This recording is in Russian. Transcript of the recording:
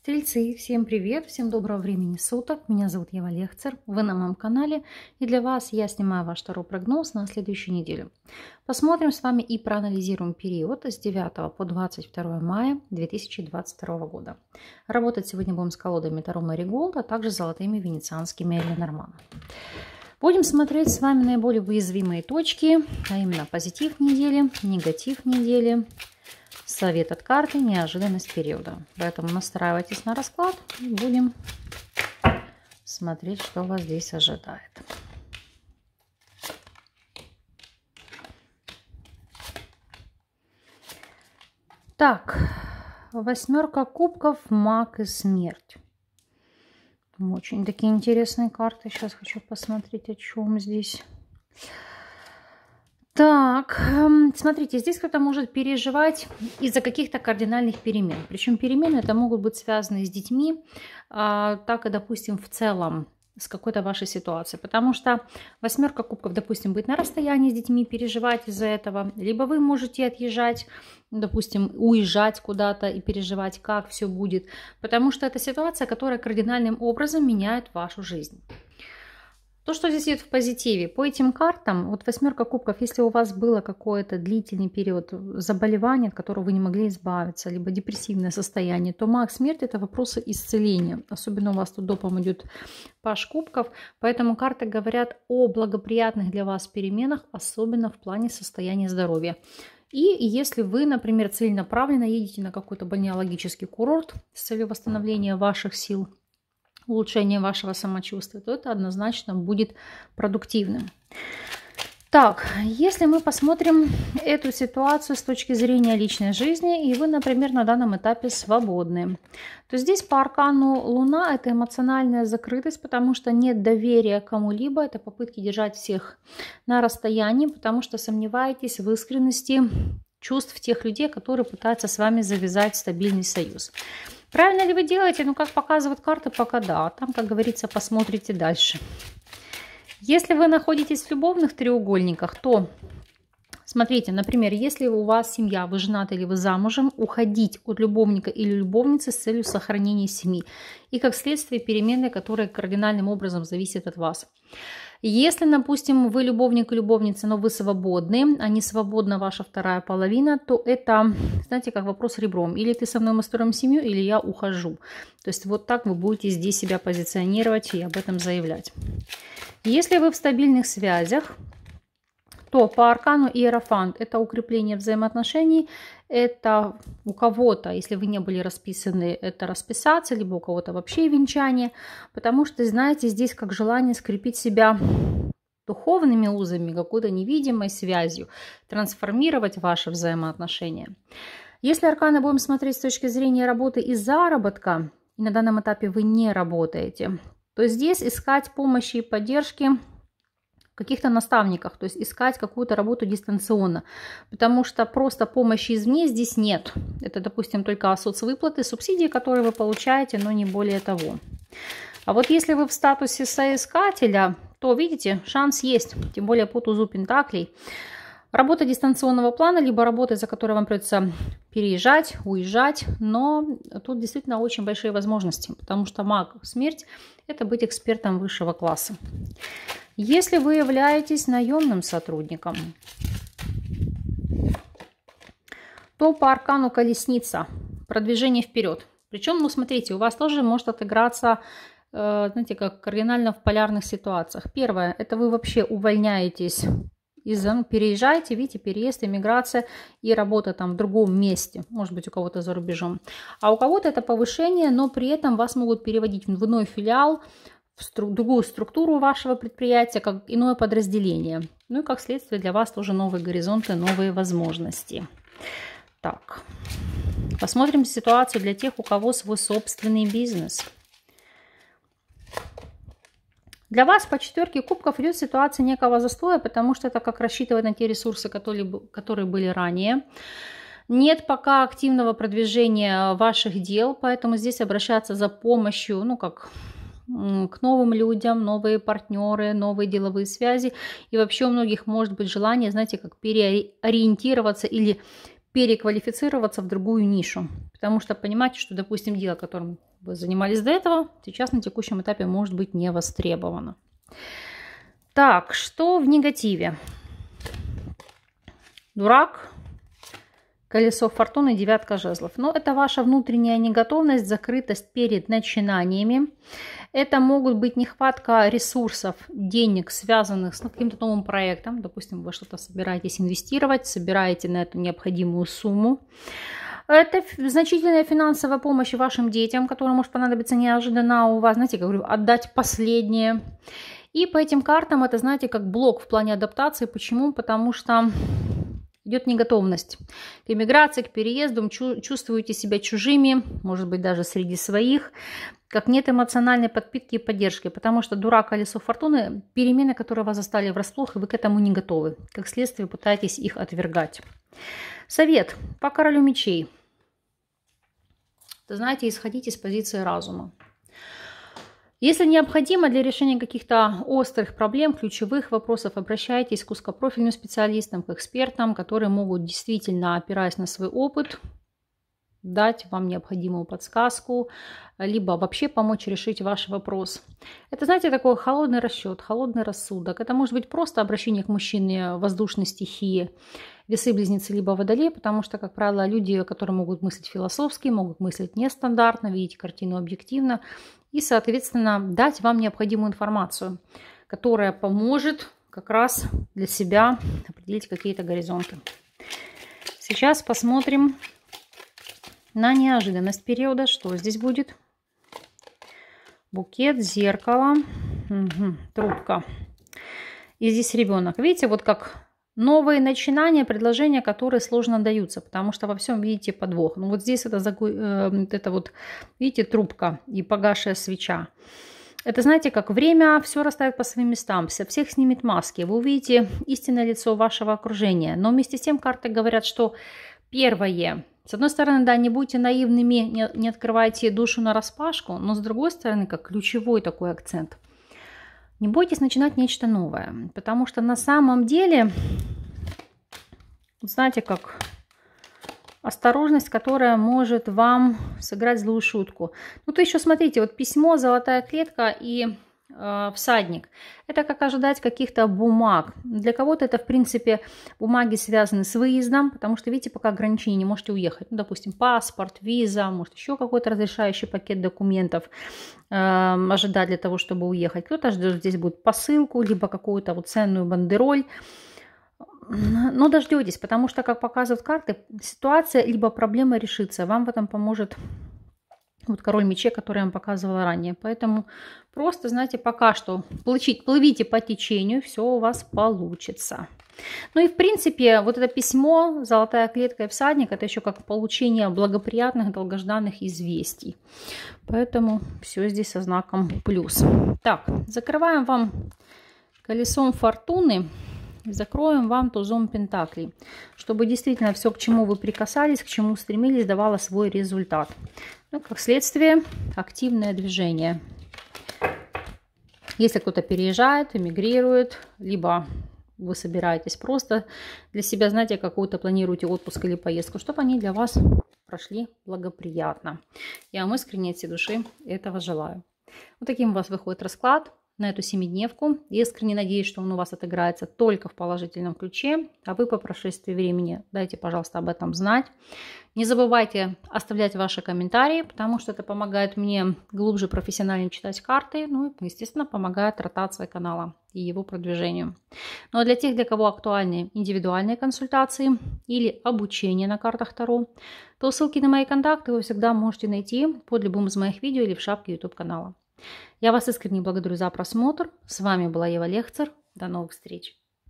Стрельцы, всем привет, всем доброго времени суток. Меня зовут Ева Лехцер, вы на моем канале, и для вас я снимаю ваш второй прогноз на следующую неделю. Посмотрим с вами и проанализируем период с 9 по 22 мая 2022 года. Работать сегодня будем с колодами Таро Мэри Голд, а также золотыми венецианскими Ленорман. Будем смотреть с вами наиболее уязвимые точки, а именно позитив недели, негатив недели, совет от карты, неожиданность периода. Поэтому настраивайтесь на расклад и будем смотреть, что вас здесь ожидает. Так, восьмерка кубков, маг и смерть. Очень такие интересные карты. Сейчас хочу посмотреть, о чем здесь. Так, смотрите, здесь кто-то может переживать из-за каких-то кардинальных перемен. Причем перемены это могут быть связаны с детьми, так и, допустим, в целом с какой-то вашей ситуацией. Потому что восьмерка кубков, допустим, быть на расстоянии с детьми, переживать из-за этого. Либо вы можете отъезжать, допустим, уезжать куда-то и переживать, как все будет. Потому что это ситуация, которая кардинальным образом меняет вашу жизнь. То, что здесь идет в позитиве, по этим картам, вот восьмерка кубков, если у вас было какой-то длительный период заболевания, от которого вы не могли избавиться, либо депрессивное состояние, то маг смерти это вопросы исцеления. Особенно у вас тут допом идет паж кубков, поэтому карты говорят о благоприятных для вас переменах, особенно в плане состояния здоровья. И если вы, например, целенаправленно едете на какой-то бальнеологический курорт с целью восстановления ваших сил, улучшение вашего самочувствия, то это однозначно будет продуктивным. Так, если мы посмотрим эту ситуацию с точки зрения личной жизни, и вы, например, на данном этапе свободны, то здесь по аркану Луна это эмоциональная закрытость, потому что нет доверия кому-либо, это попытки держать всех на расстоянии, потому что сомневаетесь в искренности чувств тех людей, которые пытаются с вами завязать стабильный союз. Правильно ли вы делаете? Ну, как показывают карты, пока да. Там, как говорится, посмотрите дальше. Если вы находитесь в любовных треугольниках, то, смотрите, например, если у вас семья, вы женаты или вы замужем, уходить от любовника или любовницы с целью сохранения семьи. И, как следствие, перемены, которые кардинальным образом зависят от вас. Если, допустим, вы любовник и любовница, но вы свободны, а не свободна ваша вторая половина, то это, знаете, как вопрос ребром. Или ты со мной мы строим семью, или я ухожу. То есть вот так вы будете здесь себя позиционировать и об этом заявлять. Если вы в стабильных связях, то по аркану Иерофант это укрепление взаимоотношений, это у кого-то, если вы не были расписаны, это расписаться, либо у кого-то вообще венчание, потому что, знаете, здесь как желание скрепить себя духовными узами, какой-то невидимой связью, трансформировать ваши взаимоотношения. Если арканы будем смотреть с точки зрения работы и заработка, и на данном этапе вы не работаете, то здесь искать помощи и поддержки каких-то наставниках, то есть искать какую-то работу дистанционно, потому что просто помощи извне здесь нет. Это, допустим, только соцвыплаты, субсидии, которые вы получаете, но не более того. А вот если вы в статусе соискателя, то, видите, шанс есть, тем более по тузу пентаклей. Работа дистанционного плана, либо работа, за которой вам придется переезжать, уезжать, но тут действительно очень большие возможности, потому что маг смерть – это быть экспертом высшего класса. Если вы являетесь наемным сотрудником, то по аркану колесница, продвижение вперед. Причем, ну смотрите, у вас тоже может отыграться, знаете, как кардинально в полярных ситуациях. Первое, это вы вообще увольняетесь, переезжаете, видите, переезд, иммиграция и работа там в другом месте, может быть у кого-то за рубежом. А у кого-то это повышение, но при этом вас могут переводить в иной филиал, в другую структуру вашего предприятия, как иное подразделение. Ну и как следствие для вас тоже новые горизонты, новые возможности. Так, посмотрим ситуацию для тех, у кого свой собственный бизнес. Для вас по четверке кубков идет ситуация некого застоя, потому что это как рассчитывать на те ресурсы, которые были ранее. Нет пока активного продвижения ваших дел, поэтому здесь обращаться за помощью, ну как к новым людям, новые партнеры, новые деловые связи. И вообще у многих может быть желание, знаете, как переориентироваться или переквалифицироваться в другую нишу. Потому что понимаете, что, допустим, дело, которым вы занимались до этого, сейчас на текущем этапе может быть не востребовано. Так, что в негативе? Дурак, колесо фортуны, девятка жезлов. Но это ваша внутренняя неготовность, закрытость перед начинаниями. Это могут быть нехватка ресурсов, денег, связанных с каким-то новым проектом. Допустим, вы что-то собираетесь инвестировать, собираете на эту необходимую сумму. Это значительная финансовая помощь вашим детям, которая может понадобиться неожиданно у вас, знаете, как говорю, отдать последнее. И по этим картам это, знаете, как блок в плане адаптации. Почему? Потому что идет неготовность к эмиграции, к переезду, чувствуете себя чужими, может быть, даже среди своих, как нет эмоциональной подпитки и поддержки, потому что дурак, колесо фортуны, перемены, которые вас застали врасплох, и вы к этому не готовы. Как следствие, пытаетесь их отвергать. Совет по королю мечей. Знаете, исходите из позиции разума. Если необходимо для решения каких-то острых проблем, ключевых вопросов, обращайтесь к узкопрофильным специалистам, к экспертам, которые могут действительно, опираясь на свой опыт, дать вам необходимую подсказку, либо вообще помочь решить ваш вопрос. Это, знаете, такой холодный расчет, холодный рассудок. Это может быть просто обращение к мужчине воздушной стихии, весы, близнецы, либо водолей, потому что, как правило, люди, которые могут мыслить философски, могут мыслить нестандартно, видеть картину объективно и, соответственно, дать вам необходимую информацию, которая поможет как раз для себя определить какие-то горизонты. Сейчас посмотрим на неожиданность периода. Что здесь будет? Букет, зеркало, трубка. И здесь ребенок. Видите, вот как новые начинания, предложения, которые сложно даются, потому что во всем видите подвох. Ну вот здесь это вот, видите, трубка и погасшая свеча. Это, знаете, как время все расставит по своим местам, со всех снимет маски. Вы увидите истинное лицо вашего окружения. Но вместе с тем карты говорят, что первое, с одной стороны, да, не будьте наивными, не открывайте душу нараспашку, но с другой стороны, как ключевой такой акцент, не бойтесь начинать нечто новое, потому что на самом деле, знаете, как осторожность, которая может вам сыграть злую шутку. Ну, то еще смотрите, вот письмо, золотая клетка и всадник. Это как ожидать каких-то бумаг. Для кого-то это, в принципе, бумаги связаны с выездом, потому что, видите, пока ограничений не можете уехать. Ну, допустим, паспорт, виза, может, еще какой-то разрешающий пакет документов ожидать для того, чтобы уехать. Кто-то ждет, здесь будет посылку, либо какую-то вот ценную бандероль. Но дождетесь, потому что, как показывают карты, ситуация либо проблема решится. Вам в этом поможет вот король мечей, который я вам показывала ранее. Поэтому просто, знаете, пока что плывите по течению, все у вас получится. Ну и в принципе, вот это письмо, золотая клетка и всадник, это еще как получение благоприятных, долгожданных известий. Поэтому все здесь со знаком плюс. Так, закрываем вам колесом фортуны. Закроем вам тузом пентаклей, чтобы действительно все, к чему вы прикасались, к чему стремились, давало свой результат. Ну, как следствие, активное движение. Если кто-то переезжает, эмигрирует, либо вы собираетесь просто для себя, знаете, какую-то планируете отпуск или поездку, чтобы они для вас прошли благоприятно. Я вам искренне от всей души этого желаю. Вот таким у вас выходит расклад на эту 7-дневку. Искренне надеюсь, что он у вас отыграется только в положительном ключе, а вы по прошествии времени дайте, пожалуйста, об этом знать. Не забывайте оставлять ваши комментарии, потому что это помогает мне глубже, профессионально читать карты, ну и, естественно, помогает ротации канала и его продвижению. Ну а для тех, для кого актуальны индивидуальные консультации или обучение на картах Таро, то ссылки на мои контакты вы всегда можете найти под любым из моих видео или в шапке YouTube канала. Я вас искренне благодарю за просмотр. С вами была Ева Лехцер. До новых встреч!